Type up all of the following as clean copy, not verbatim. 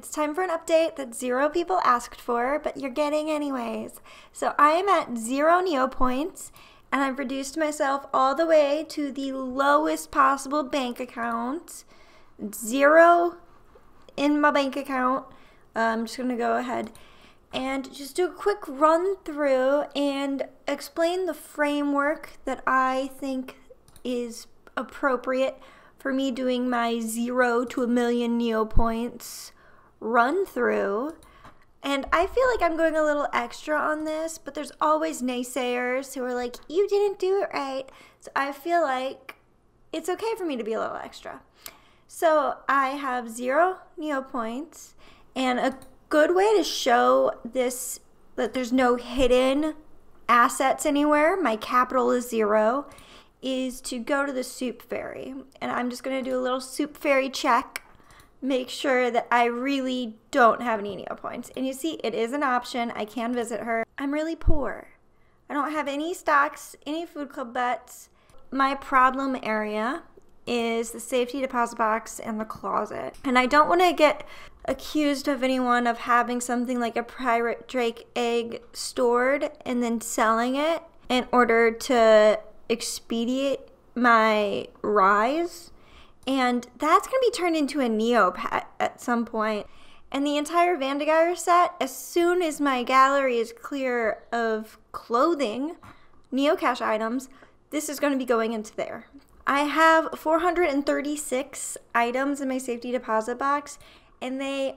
It's time for an update that 0 people asked for, but you're getting anyways. So I am at 0 Neopoints, and I've reduced myself all the way to the lowest possible bank account. 0 in my bank account. I'm just going to go ahead and just do a quick run through and explain the framework that I think is appropriate for me doing my 0 to 1,000,000 Neopoints run through. And I feel like I'm going a little extra on this, but there's always naysayers who are like, you didn't do it right. So I feel like it's okay for me to be a little extra. So I have 0 Neopoints, and a good way to show this that there's no hidden assets anywhere, my capital is 0, is to go to the soup fairy. And I'm just going to do a little soup fairy check, make sure that I really don't have any Neopoints. And you see, it is an option. I can visit her. I'm really poor. I don't have any stocks, any food club bets. My problem area is the safety deposit box and the closet. And I don't want to get accused of anyone of having something like a pirate drake egg stored and then selling it in order to expedite my rise. And that's going to be turned into a Neopet at some point. And the entire Vandegeyer set, as soon as my gallery is clear of clothing, Neocash items, this is going to be going into there. I have 436 items in my safety deposit box, and they're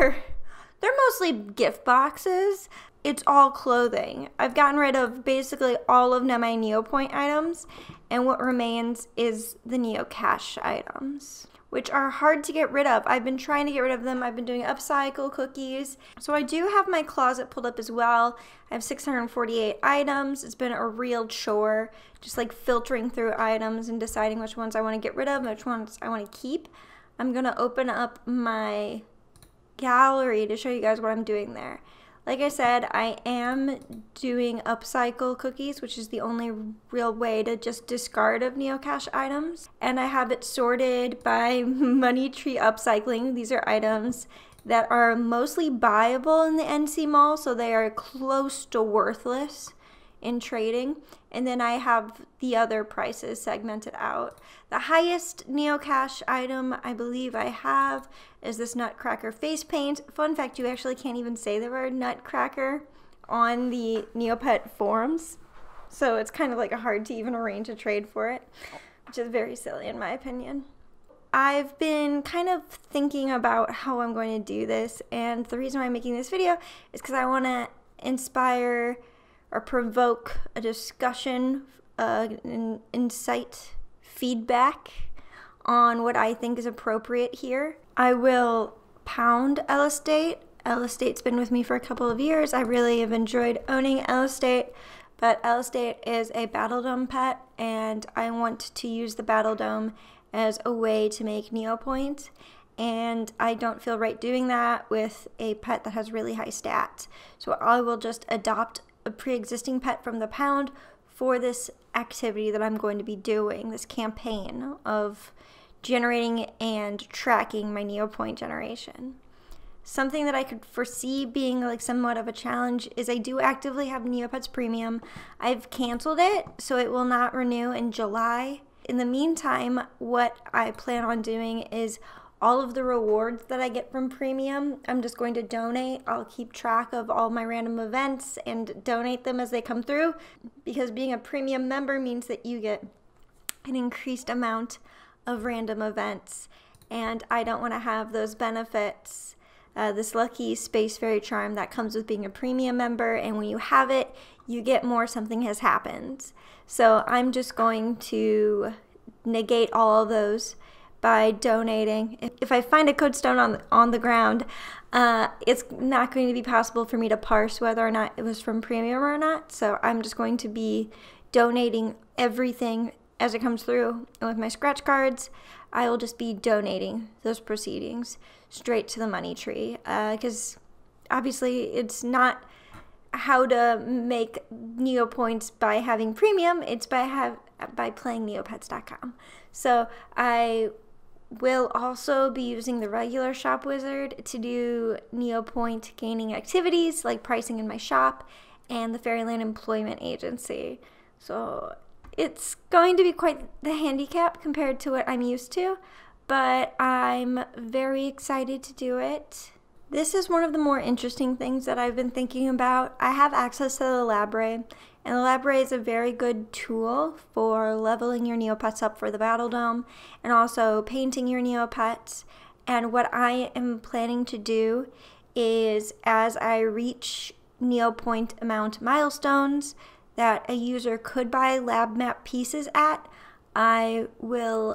mostly gift boxes. It's all clothing. I've gotten rid of basically all of my Neopoint items, and what remains is the Neocash items, which are hard to get rid of. I've been trying to get rid of them. I've been doing upcycle cookies. So I do have my closet pulled up as well. I have 648 items. It's been a real chore, just like filtering through items and deciding which ones I want to get rid of and which ones I want to keep. I'm going to open up my gallery to show you guys what I'm doing there. Like I said, I am doing upcycle cookies, which is the only real way to just discard of Neocash items. And I have it sorted by money tree upcycling. These are items that are mostly buyable in the NC Mall, so they are close to worthless in trading. And then I have the other prices segmented out. The highest Neocash item I believe I have is this Nutcracker face paint. Fun fact, you actually can't even say the word Nutcracker on the Neopet forums. So it's kind of like hard to even arrange a trade for it, which is very silly in my opinion. I've been kind of thinking about how I'm going to do this, and the reason why I'm making this video is because I want to inspire or provoke a discussion, an insight, feedback on what I think is appropriate here. I will pound L Estate. L Estate's been with me for a couple of years. I really have enjoyed owning L Estate, but L Estate is a Battle Dome pet, and I want to use the Battle Dome as a way to make Neopoint, and I don't feel right doing that with a pet that has really high stats. So I will just adopt a pre-existing pet from the pound for this activity that I'm going to be doing, this campaign of generating and tracking my Neopoint generation. Something that I could foresee being like somewhat of a challenge is I do actively have Neopets Premium. I've canceled it, so it will not renew in July. In the meantime, what I plan on doing is all of the rewards that I get from Premium, I'm just going to donate. I'll keep track of all my random events and donate them as they come through, because being a Premium member means that you get an increased amount of random events, and I don't want to have those benefits, this lucky Space Fairy charm that comes with being a Premium member, and when you have it, you get more something has happened. So I'm just going to negate all of those by donating. If I find a code stone on the ground, it's not going to be possible for me to parse whether or not it was from Premium or not. So I'm just going to be donating everything as it comes through. And with my scratch cards, I will just be donating those proceedings straight to the money tree. Because obviously it's not how to make Neopoints by having Premium. It's by playing Neopets.com. So I will also be using the regular shop wizard to do Neopoint gaining activities like pricing in my shop and the Fairyland Employment Agency. So it's going to be quite the handicap compared to what I'm used to, but I'm very excited to do it. This is one of the more interesting things that I've been thinking about. I have access to the library, and the library is a very good tool for leveling your Neopets up for the Battle Dome and also painting your Neopets. And what I am planning to do is, as I reach Neopoint amount milestones that a user could buy lab map pieces at, I will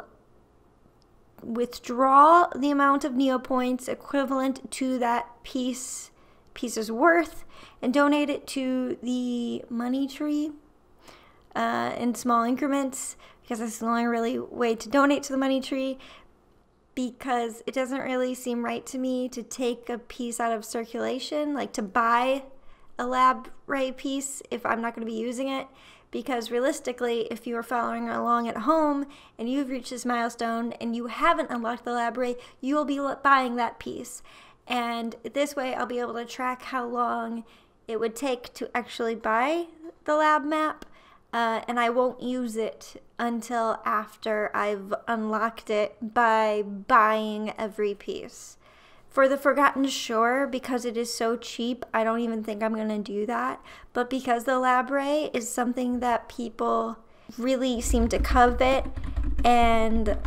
withdraw the amount of Neopoints equivalent to that piece's worth and donate it to the money tree in small increments, because that's the only really way to donate to the money tree, because it doesn't really seem right to me to take a piece out of circulation, like to buy a lab ray piece if I'm not going to be using it. Because realistically, if you are following along at home and you've reached this milestone and you haven't unlocked the lab ray, you will be buying that piece. And this way I'll be able to track how long it would take to actually buy the lab map, and I won't use it until after I've unlocked it by buying every piece. For the Forgotten Shore, because it is so cheap, I don't even think I'm going to do that. But because the lab ray is something that people really seem to covet, and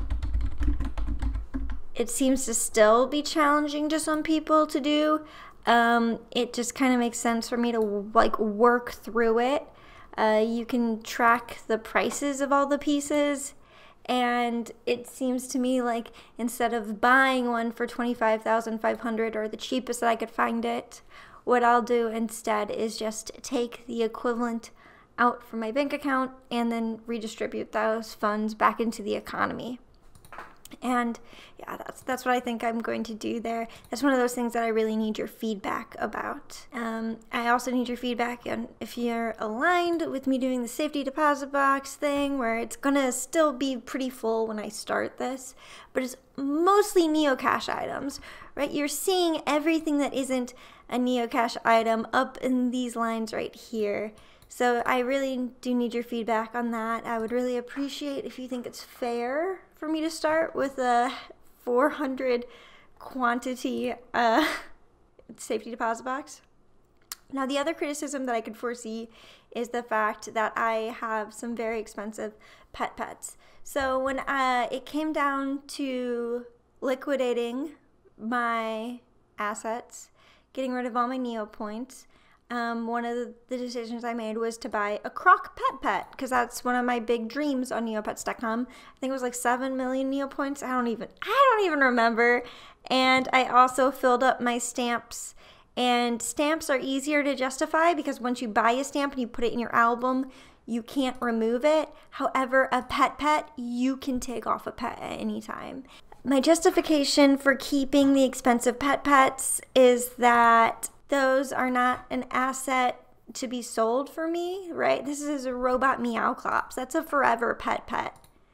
it seems to still be challenging to some people to do, it just kind of makes sense for me to work through it. You can track the prices of all the pieces, and it seems to me like instead of buying one for $25,500 or the cheapest that I could find it, what I'll do instead is just take the equivalent out from my bank account and then redistribute those funds back into the economy. And yeah, that's what I think I'm going to do there. That's one of those things that I really need your feedback about. I also need your feedback on if you're aligned with me doing the safety deposit box thing, where it's gonna still be pretty full when I start this, but it's mostly Neocash items, right? You're seeing everything that isn't a Neocash item up in these lines right here. So I really do need your feedback on that. I would really appreciate if you think it's fair for me to start with a 400 quantity safety deposit box. Now, the other criticism that I could foresee is the fact that I have some very expensive pets. So when it came down to liquidating my assets, getting rid of all my Neopoints, one of the decisions I made was to buy a croc pet, because that's one of my big dreams on Neopets.com. I think it was like 7 million Neopoints. I don't even remember. And I also filled up my stamps. And stamps are easier to justify because once you buy a stamp and you put it in your album, you can't remove it. However, a pet, you can take off a pet at any time. My justification for keeping the expensive pets is that those are not an asset to be sold for me, right? This is a robot Meowclops. That's a forever pet.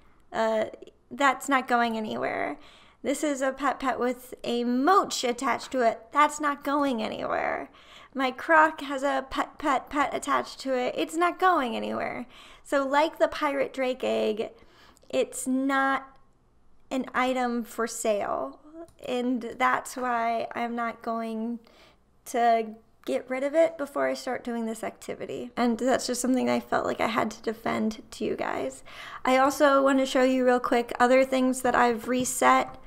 That's not going anywhere. This is a pet with a moach attached to it. That's not going anywhere. My croc has a pet attached to it. It's not going anywhere. So like the pirate drake egg, it's not an item for sale. And that's why I'm not going to get rid of it before I start doing this activity. And that's just something I felt like I had to defend to you guys. I also want to show you real quick other things that I've reset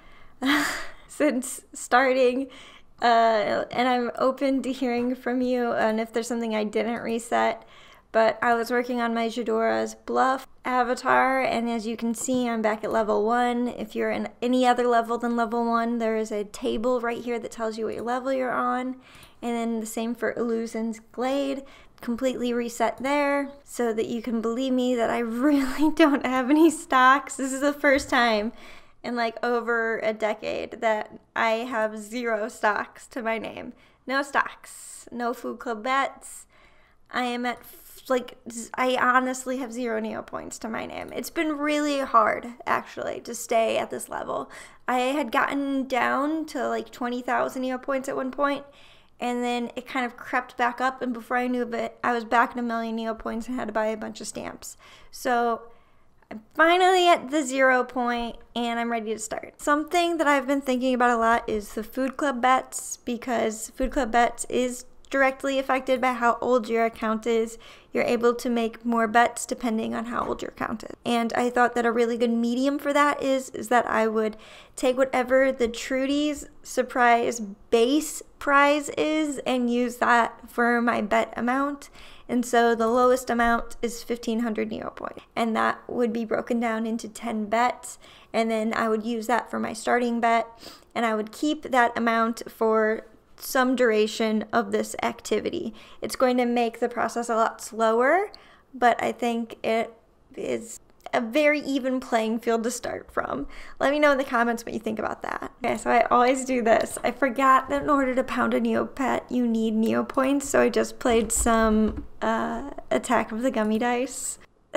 since starting, and I'm open to hearing from you and if there's something I didn't reset. But I was working on my Jadora's Bluff avatar, and as you can see, I'm back at level 1. If you're in any other level than level 1, there is a table right here that tells you what level you're on. And then the same for Illusion's Glade. Completely reset there so that you can believe me that I really don't have any stocks. This is the first time in like over a decade that I have 0 stocks to my name. No stocks, no Food Club bets. I am at like, I honestly have 0 Neopoints to my name. It's been really hard, actually, to stay at this level. I had gotten down to like 20,000 Neopoints at one point, and then it kind of crept back up, and before I knew of it, I was back in 1,000,000 Neopoints and had to buy a bunch of stamps. So I'm finally at the 0 point, and I'm ready to start. Something that I've been thinking about a lot is the food club bets, because food club bets is directly affected by how old your account is. You're able to make more bets depending on how old your account is. And I thought that a really good medium for that is that I would take whatever the Trudy's surprise base prize is and use that for my bet amount. And so the lowest amount is 1,500 Neopoint. And that would be broken down into 10 bets. And then I would use that for my starting bet. And I would keep that amount for some duration of this activity. It's going to make the process a lot slower, but I think it is a very even playing field to start from. Let me know in the comments what you think about that. Okay, so I always do this. I forgot that in order to pound a Neopet, you need Neopoints, so I just played some Attack of the Gummy Dice.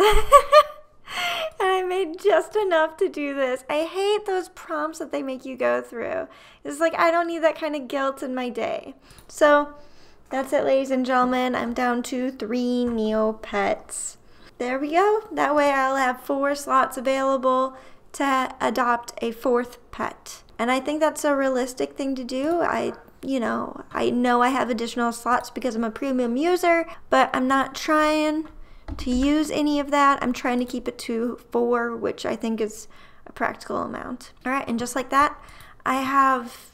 And I made just enough to do this. I hate those prompts that they make you go through. It's like, I don't need that kind of guilt in my day. So that's it, ladies and gentlemen. I'm down to 3 Neopets. There we go. That way I'll have 4 slots available to adopt a 4th pet. And I think that's a realistic thing to do. I know I have additional slots because I'm a premium user, but I'm not trying to use any of that. I'm trying to keep it to 4, which I think is a practical amount. All right, and just like that, I have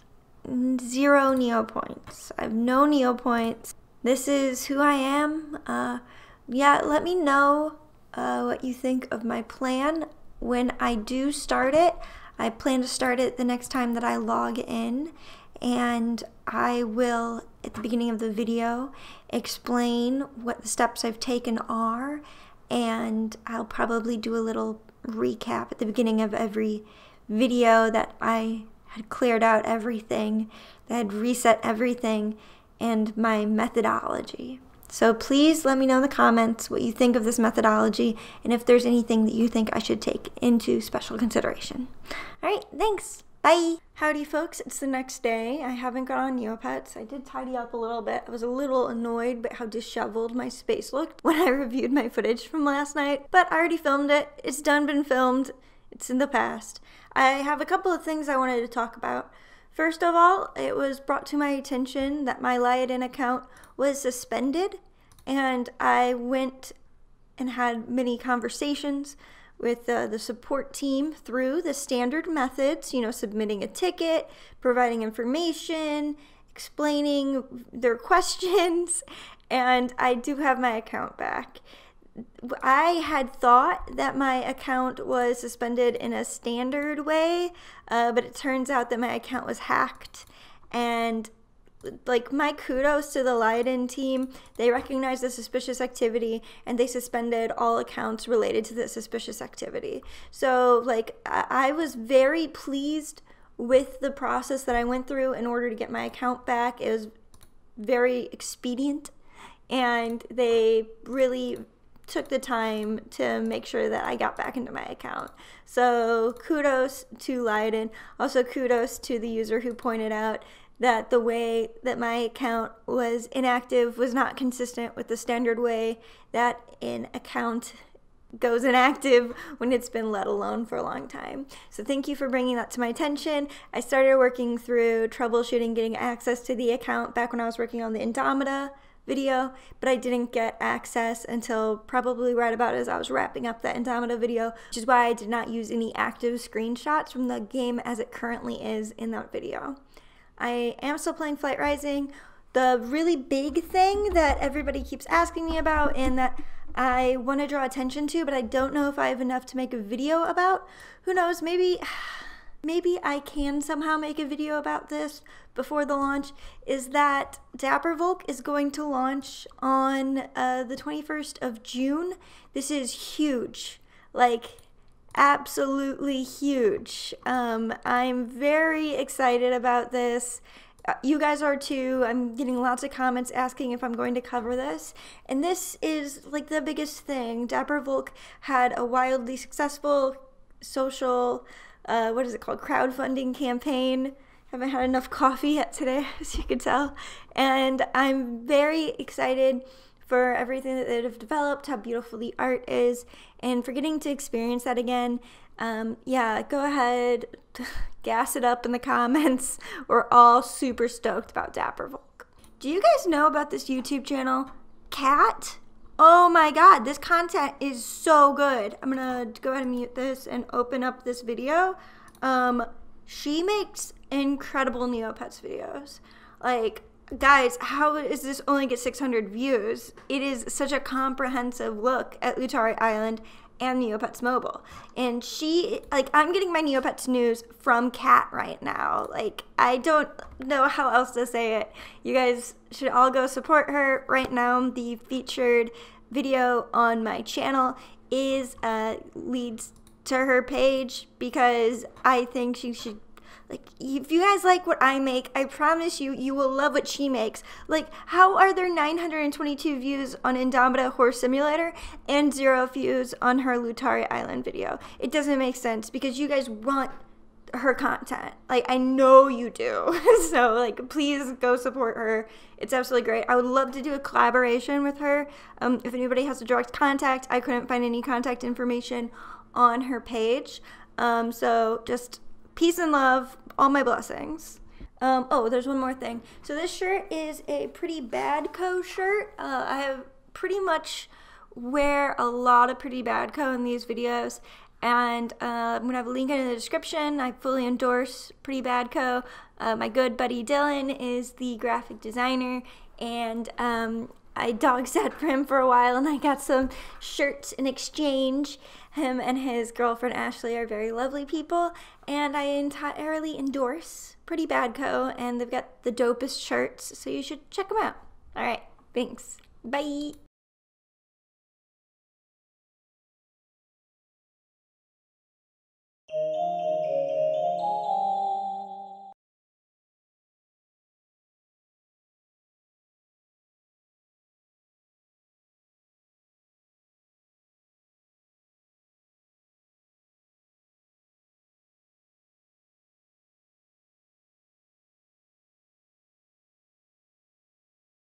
0 Neopoints. I have no Neopoints. This is who I am. Yeah, let me know what you think of my plan when I do start it. I plan to start it the next time that I log in, and I will, at the beginning of the video, explain what the steps I've taken are, and I'll probably do a little recap at the beginning of every video that I had cleared out everything, that I had reset everything, and my methodology. So please let me know in the comments what you think of this methodology, and if there's anything that you think I should take into special consideration. All right, thanks. Bye! Howdy folks, it's the next day. I haven't got on Neopets. I did tidy up a little bit. I was a little annoyed by how disheveled my space looked when I reviewed my footage from last night, but I already filmed it. It's done been filmed. It's in the past. I have a couple of things I wanted to talk about. First of all, it was brought to my attention that my Liaden account was suspended, and I went and had many conversations with the support team through the standard methods, submitting a ticket, providing information, explaining their questions, and I do have my account back. I had thought that my account was suspended in a standard way, but it turns out that my account was hacked, and my kudos to the Liaden team. They recognized the suspicious activity and they suspended all accounts related to the suspicious activity. So I was very pleased with the process that I went through in order to get my account back. It was very expedient, and they really took the time to make sure that I got back into my account. So kudos to Liaden. Also kudos to the user who pointed out that the way that my account was inactive was not consistent with the standard way that an account goes inactive when it's been let alone for a long time. So thank you for bringing that to my attention. I started working through troubleshooting getting access to the account back when I was working on the Indomita video, but I didn't get access until probably right about as I was wrapping up that Indomita video, which is why I did not use any active screenshots from the game as it currently is in that video. I am still playing Flight Rising. The really big thing that everybody keeps asking me about and that I want to draw attention to, but I don't know if I have enough to make a video about. Who knows, maybe I can somehow make a video about this before the launch, is that Dapper Volk is going to launch on the 21st of June. This is huge. Absolutely huge. I'm very excited about this. you guys are too. I'm getting lots of comments asking if I'm going to cover this. And this is like the biggest thing. Dapper Volk had a wildly successful social, what is it called, crowdfunding campaign. Haven't had enough coffee yet today, as you can tell. And I'm very excited for everything that they've developed, how beautiful the art is, and for getting to experience that again. Yeah, go ahead, gas it up in the comments. We're all super stoked about Dapper Volk. Do you guys know about this YouTube channel, Cat? Oh my god, this content is so good. I'm gonna go ahead and mute this and open up this video. She makes incredible Neopets videos. Like, guys, how is this only get 600 views? It is such a comprehensive look at Lutari Island and Neopets Mobile. And she, like, I'm getting my Neopets news from Kat right now. Like, I don't know how else to say it. You guys should all go support her right now. The featured video on my channel is leads to her page, because I think she should. Like, if you guys like what I make, I promise you, you will love what she makes. Like, how are there 922 views on Indomita Horse Simulator and 0 views on her Lutari Island video? It doesn't make sense, because you guys want her content. Like, I know you do. So, like, please go support her. It's absolutely great. I would love to do a collaboration with her. If anybody has a direct contact, I couldn't find any contact information on her page. So just peace and love, all my blessings. Oh, there's one more thing. So this shirt is a Pretty Bad Co shirt. I have pretty much wear a lot of Pretty Bad Co in these videos, and I'm gonna have a link in the description. I fully endorse Pretty Bad Co. My good buddy Dylan is the graphic designer, and I dog sat for him for a while, and I got some shirts in exchange. Him and his girlfriend Ashley are very lovely people, and I entirely endorse Pretty Bad Co. And they've got the dopest shirts, so you should check them out. All right, thanks. Bye.